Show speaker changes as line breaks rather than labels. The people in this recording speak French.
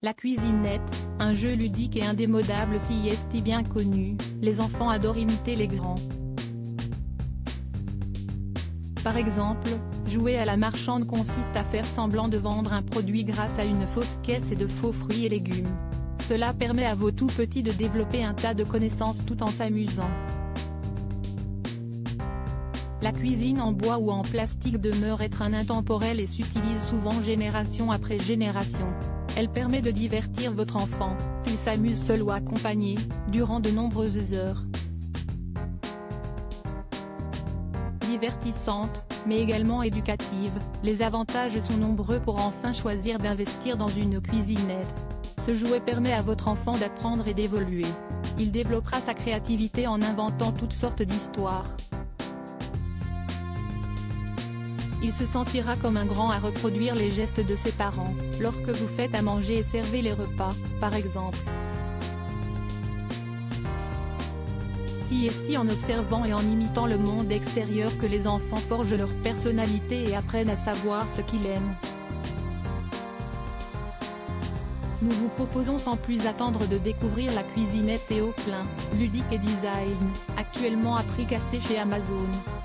La cuisinette, un jeu ludique et indémodable CST bien connu, les enfants adorent imiter les grands. Par exemple, jouer à la marchande consiste à faire semblant de vendre un produit grâce à une fausse caisse et de faux fruits et légumes. Cela permet à vos tout petits de développer un tas de connaissances tout en s'amusant. La cuisine en bois ou en plastique demeure être un intemporel et s'utilise souvent génération après génération. Elle permet de divertir votre enfant, qu'il s'amuse seul ou accompagné, durant de nombreuses heures. Divertissante, mais également éducative, les avantages sont nombreux pour enfin choisir d'investir dans une cuisinette. Ce jouet permet à votre enfant d'apprendre et d'évoluer. Il développera sa créativité en inventant toutes sortes d'histoires. Il se sentira comme un grand à reproduire les gestes de ses parents, lorsque vous faites à manger et servez les repas, par exemple. C'est en observant et en imitant le monde extérieur que les enfants forgent leur personnalité et apprennent à savoir ce qu'ils aiment. Nous vous proposons sans plus attendre de découvrir la cuisinette Théo Klein, ludique et design, actuellement à prix cassé chez Amazon.